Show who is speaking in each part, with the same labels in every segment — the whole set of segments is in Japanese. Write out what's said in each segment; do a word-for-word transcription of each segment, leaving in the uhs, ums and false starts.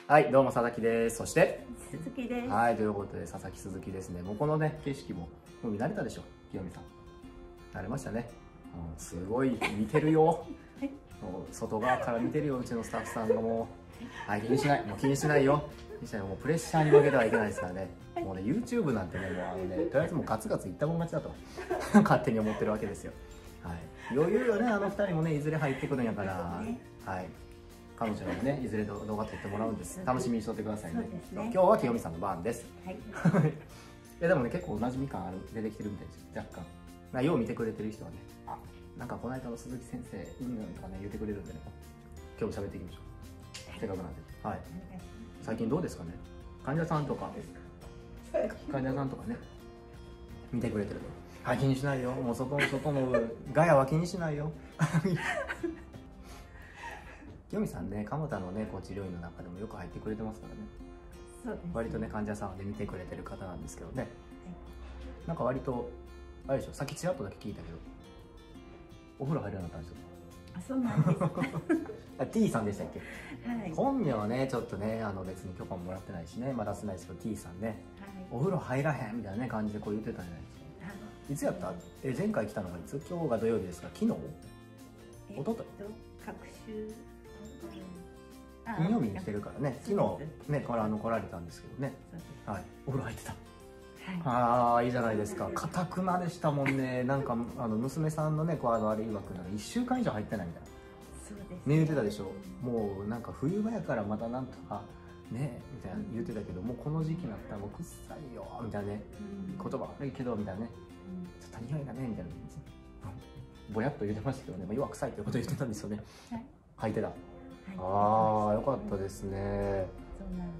Speaker 1: はい、どうも佐々木です。そして
Speaker 2: 鈴木です。
Speaker 1: はい、ということで佐々木鈴木ですね。もうこのね景色ももう見慣れたでしょ、清美さん。慣れましたね。うん、すごい見てるよ。もう外側から見てるよ、うちのスタッフさんがもう。はい、気にしない、もう気にしないよ。気にしない、もうプレッシャーに負けてはいけないですからね。もうね YouTube なんてね、もうあのね、とりあえずもうガツガツいったもん勝ちだと勝手に思ってるわけですよ。はい、余裕よね、あのふたりもね、いずれ入ってくるんやから。はい。彼女にもね、いずれ動画撮ってもらうんです。楽しみにしとってくださいね。ね、今日は清美さんの番です。はい。いやでもね、結構おなじみ感ある出てきてるみたいです。若干。まあ、よう見てくれてる人はね、あ、なんかこの間の鈴木先生、うんうんとかね言ってくれるんでね、今日も喋っていきましょう。せっかくなんで。はい。最近どうですかね。患者さんとか、患者さんとかね、見てくれてると。はい、気にしないよ。もう外の外のガヤは気にしないよ。清美さんね、蒲田のね、こう治療院の中でもよく入ってくれてますからね。
Speaker 2: そうですね。
Speaker 1: 割とね、患者さんで見てくれてる方なんですけどね。はい、なんか割と、あれでしょ、さっきちらっとだけ聞いたけど、お風呂入るようになったんですよ。
Speaker 2: あ、そうなんです。
Speaker 1: あ、T さんでしたっけ。
Speaker 2: はい。
Speaker 1: 本名はね、ちょっとね、あの別に許可ももらってないしね、まだ出せないですけど、T さんね、はい、お風呂入らへんみたいなね、感じでこう言ってたじゃないですか。はい、いつやった？え、前回来たのがいつ？今日が土曜日ですが、昨日？おととい？
Speaker 2: 隔週。
Speaker 1: 金曜日にしてるからね、昨日ね、これあの来られたんですけどね。はい、お風呂入ってた。ああ、いいじゃないですか。かたくなでしたもんね。なんかあの娘さんのね、こうあのあれ曰くなら一週間以上入ってないみたいな。そうですね。言ってたでしょ。もうなんか冬場やからまたなんとかねみたいな言ってたけど、もうこの時期になったらもう臭いよみたいなね。言葉悪いけどみたいなね。ちょっと匂いがねみたいな。ぼやっと言ってましたけどね。まあ弱臭いってこと言ってたんですよね。入ってた。ああ、よかったですね。
Speaker 2: そうなんです。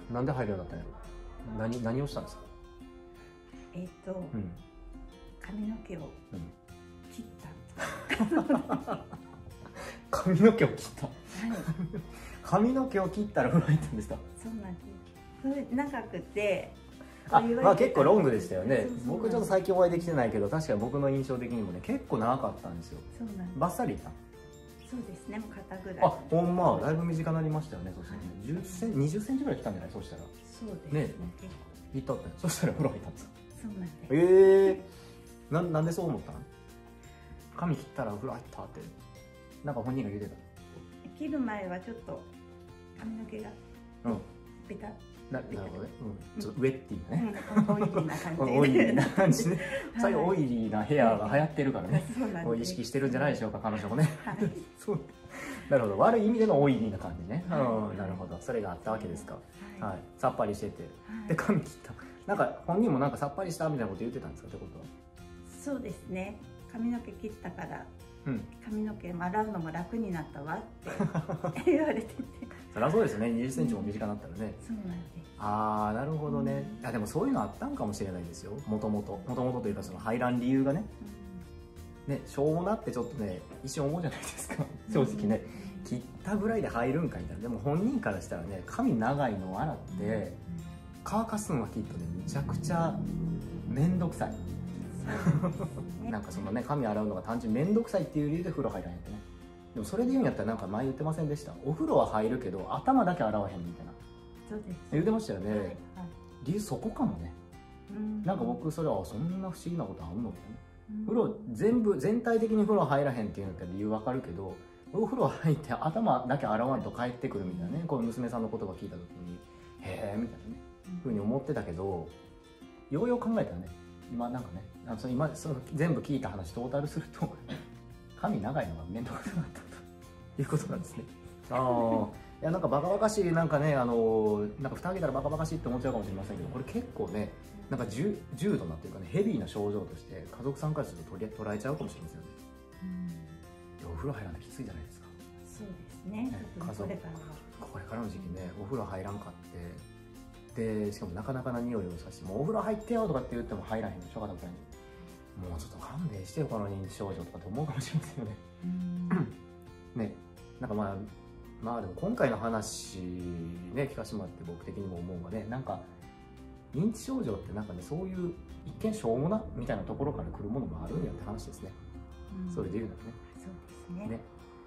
Speaker 1: なんで入るようになったんやろ。何何をしたんですか。
Speaker 2: えっと、うん、髪の毛を切った。
Speaker 1: 髪の毛を切った。はい。髪の毛を切ったら風呂入ったんですか。
Speaker 2: そうなんです。長くて。
Speaker 1: あ、まあ結構ロングでしたよね。僕ちょっと最近お会いできてないけど、確かに僕の印象的にもね、結構長かったんですよ。そうなんです。バッサリいった。
Speaker 2: そうですね、もう肩ぐらい。
Speaker 1: あ、ほんま、だいぶ短くなりましたよね。そしたらね、じゅっセンチ、にじゅっセンチぐらい来たんじゃない、そうしたら。
Speaker 2: そうですね。ね、
Speaker 1: いったって、そしたら風呂入ったんですか。
Speaker 2: そうなんです。
Speaker 1: ええー、な、なんでそう思ったの。髪切ったら風呂入ったって、なんか本人が言うてた。
Speaker 2: 切る前はちょっと髪の毛が。うん。ベタ。
Speaker 1: な、なるほどね。うん、ちょっとウェッティーなね。
Speaker 2: オイリーな感じ。
Speaker 1: オイリーな感じね。最後オイリーなヘアが流行ってるからね。こう意識してるんじゃないでしょうか、彼女もね。そう。なるほど、悪い意味でのオイリーな感じね。うん、なるほど、それがあったわけですか。はい、さっぱりしてて。で、髪切った。なんか本人もなんかさっぱりしたみたいなこと言ってたんですかってことは。
Speaker 2: そうですね。髪の毛切ったから。髪の毛洗うのも楽になったわって言われてて。
Speaker 1: そりゃそうですね。にじゅっセンチも短くなったらね。
Speaker 2: そうなんです。
Speaker 1: ああ、なるほどね。あ、でもそういうのあったんかもしれないですよ。もともと、もともとというか、その入らん理由がね。ね、しょうもなってちょっとね、一瞬思うじゃないですか。正直ね、切ったぐらいで入るんかみたいな。でも本人からしたらね、髪長いのを洗って。乾かすのはきっとね、むちゃくちゃ面倒くさい。なんかそのね、髪洗うのが単純に面倒くさいっていう理由で風呂入らへんってね。でもそれで言うんやったらなんか前言ってませんでした。お風呂は入るけど頭だけ洗わへんみたいな。
Speaker 2: そうです。
Speaker 1: 言ってましたよね。はいはい、理由そこかもね。なんか僕それはそんな不思議なことあんのみたいな。風呂全部全体的に風呂入らへんっていうのって理由わかるけど、お風呂入って頭だけ洗わんと帰ってくるみたいなね。こう娘さんの言葉聞いた時にへえみたいなねふうに思ってたけど、ようよう考えたらね。今なんかね、あのその今その全部聞いた話トータルすると髪長いのが面倒くさかったということなんですね。ああ、いやなんかバカバカしいなんかね、あのなんか蓋開けたらバカバカしいって思っちゃうかもしれませんけど、これ結構ね、なんか重重度なっていうかね、ヘビーな症状として家族さんからすると取り捉えちゃうかもしれませんよね。うん。お風呂入らないときついじゃないですか。
Speaker 2: そうですね。家族これからは
Speaker 1: これからの時期ね、お風呂入らんかって。でしかもなかなかな匂いをさして、もうお風呂入ってよとかって言っても入らへんでしょ、家族に。もうちょっと勘弁してよ、この認知症状とかって思うかもしれませんよね。ね、なんかまあ、まあでも今回の話ね、聞かせてもらって僕的にも思うのがね、なんか認知症状ってなんかね、そういう一見しょうもなみたいなところから来るものもあるんやって話ですね。それで言うならね。
Speaker 2: そうですね。
Speaker 1: ね、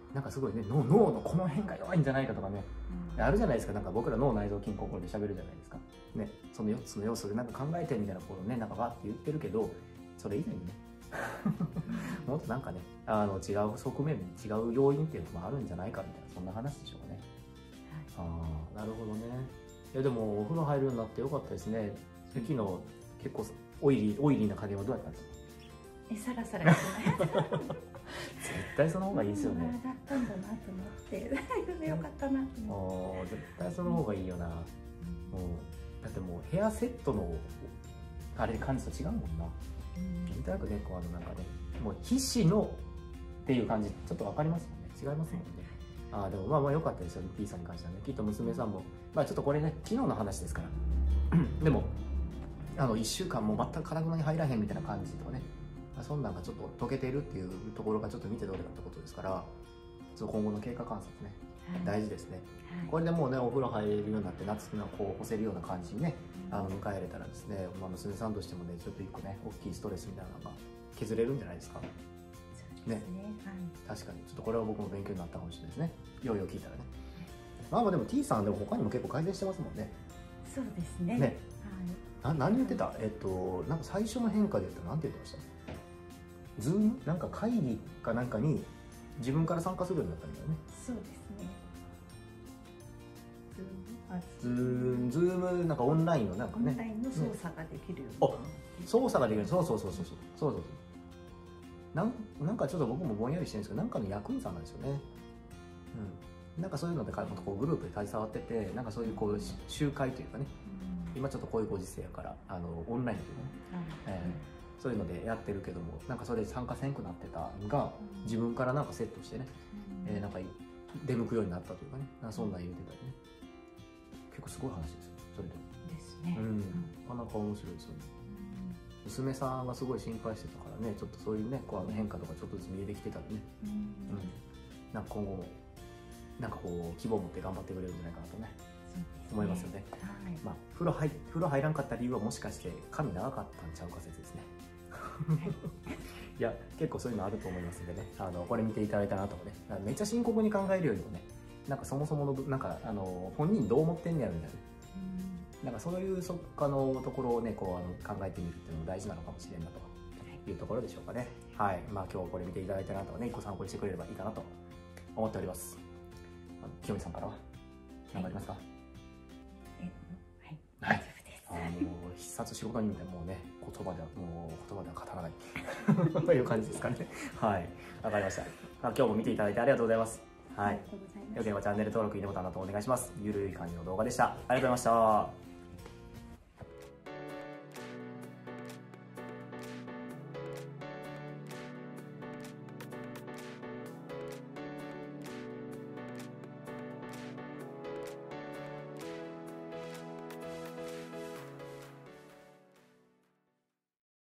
Speaker 1: なんかすごいね、脳脳のこの辺が弱いんじゃないかとかね、うん、あるじゃないですか。なんか僕ら脳内臓筋心で喋るじゃないですかね。そのよっつの要素でなんか考えてみたいなことをね、なんかわって言ってるけど、それ以前にねもっとなんかね、あの違う側面、違う要因っていうのもあるんじゃないかみたいな、そんな話でしょうね。はい、ああ、なるほどね。いやでもお風呂入るようになってよかったですね。昨日結構オイリーオイリーな加減はどうやったんですか？
Speaker 2: え、サラサラしてない
Speaker 1: 絶対その方がいいですよね。
Speaker 2: だったんだなと思ってよかったなと思って。
Speaker 1: 絶対その方がいいよな。うん、もうだってもうヘアセットのあれ感じと違うもんな。なんとなくね、こうあのなんかね、もう皮脂のっていう感じちょっとわかりますもんね。違いますもんね。ああでもまあまあ良かったですよね。P さんに関してはね。きっと娘さんもまあちょっとこれね昨日の話ですからでもあのいっしゅうかんも全く体に入らへんみたいな感じとかね、そんなんがちょっと溶けているっていうところがちょっと見て取れたってことですから、ちょっと今後の経過観察ね、はい、大事ですね、はい、これでもうねお風呂入れるようになって夏のこう干せるような感じにね、うん、あの迎え入れたらですね、まあ、娘さんとしてもねちょっと一個ね大きいストレスみたいなのが削れるんじゃないですか。
Speaker 2: そうですね、
Speaker 1: はい、確かにちょっとこれは僕も勉強になったかもしれないですね。ようよう聞いたらね、まあまあでも T さんでも他にも結構改善してますもんね。
Speaker 2: そうですね。
Speaker 1: ね、はい、な何言ってた？えっとなんか最初の変化で言ったら何て言ってました？ズームなんか会議かなんかに自分から参加するようになったみたいなね。
Speaker 2: そうですね。
Speaker 1: ズーム、ズームなんかオンラインのなんかね。
Speaker 2: オンラインの操作ができるように、ね。
Speaker 1: あ、操作ができる。そうそうそうそうそうそうそう。なんなんかちょっと僕もぼんやりしてるんですけど、なんかの役員さんなんですよね。うん。なんかそういうのでこうグループで携わってて、なんかそういうこう集会というかね。うん、今ちょっとこういうご時世やからあのオンラインというかね。うん、えーそういうのでやってるけども、なんかそれで参加せんくなってたのが自分からなんかセットしてね、うん、えー、なんか出向くようになったというかね、なんかそんなん言うてたりね。結構すごい話ですよ、それで。
Speaker 2: ですね。うん、
Speaker 1: なかなか面白いですよね。うん、娘さんがすごい心配してたからね、ちょっとそういうね、こうあの変化とかちょっとずつ見えてきてたりね。うん、うん、なんか今後もなんかこう希望を持って頑張ってくれるんじゃないかなとね。思いますよね。はい、まあ風呂入風呂入らんかった理由はもしかして髪長かったんちゃうか説ですね。いや結構そういうのあると思いますんでね、あのこれ見ていただいたなとかね、めっちゃ深刻に考えるよりもね、なんかそもそものなんかあの本人どう思ってんねやろみたいな、なんかそういうそっかのところをねこうあの考えてみるっていうのも大事なのかもしれんなというところでしょうかね。はい、まあ今日これ見ていただいたなとかね、一個参考にしてくれればいいかなと思っております。清美さんからは何かありますか？はい、大丈夫です。あの必殺仕事人みたいなもうね言葉ではもう言葉では語らないという感じですかね。はい、わかりました。今日も見ていただいてありがとうございます。はい。よければチャンネル登録、いいねボタンなどお願いします。ゆるい感じの動画でした。ありがとうございました。